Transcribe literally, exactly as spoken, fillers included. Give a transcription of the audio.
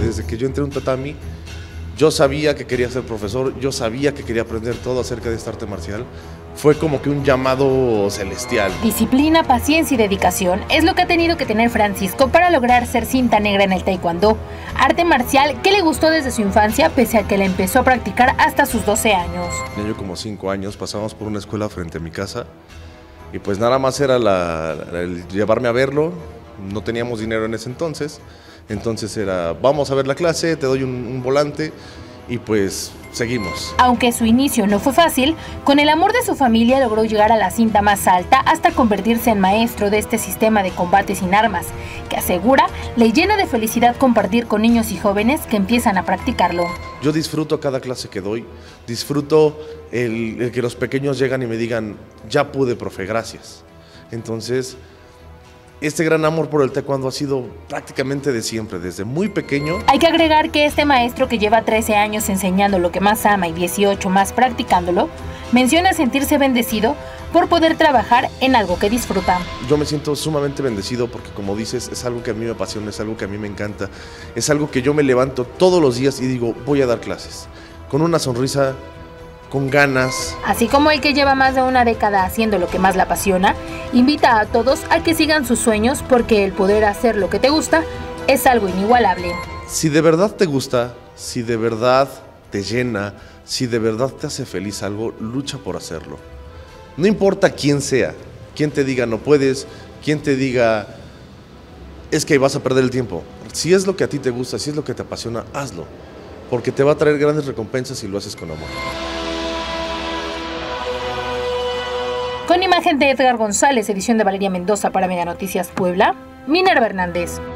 desde que yo entré a un tatami, yo sabía que quería ser profesor, yo sabía que quería aprender todo acerca de esta arte marcial. Fue como que un llamado celestial. Disciplina, paciencia y dedicación es lo que ha tenido que tener Francisco para lograr ser cinta negra en el taekwondo, arte marcial que le gustó desde su infancia, pese a que la empezó a practicar hasta sus doce años. Tenía yo como cinco años, pasamos por una escuela frente a mi casa y pues nada más era la, la, el llevarme a verlo. No teníamos dinero en ese entonces, entonces era vamos a ver la clase, te doy un, un volante y pues seguimos. Aunque su inicio no fue fácil, con el amor de su familia logró llegar a la cinta más alta hasta convertirse en maestro de este sistema de combate sin armas, que asegura le llena de felicidad compartir con niños y jóvenes que empiezan a practicarlo. Yo disfruto cada clase que doy, disfruto el, el que los pequeños llegan y me digan, ya pude, profe, gracias. Entonces, este gran amor por el taekwondo ha sido prácticamente de siempre, desde muy pequeño. Hay que agregar que este maestro que lleva trece años enseñando lo que más ama y dieciocho más practicándolo, menciona sentirse bendecido por poder trabajar en algo que disfruta. Yo me siento sumamente bendecido porque, como dices, es algo que a mí me apasiona, es algo que a mí me encanta, es algo que yo me levanto todos los días y digo, voy a dar clases, con una sonrisa, con ganas. Así como el que lleva más de una década haciendo lo que más le apasiona, invita a todos a que sigan sus sueños porque el poder hacer lo que te gusta es algo inigualable. Si de verdad te gusta, si de verdad te llena, si de verdad te hace feliz algo, lucha por hacerlo. No importa quién sea, quién te diga no puedes, quién te diga es que vas a perder el tiempo. Si es lo que a ti te gusta, si es lo que te apasiona, hazlo, porque te va a traer grandes recompensas si lo haces con amor. Con imagen de Edgar González, edición de Valeria Mendoza para Mega Noticias Puebla, Minerva Hernández.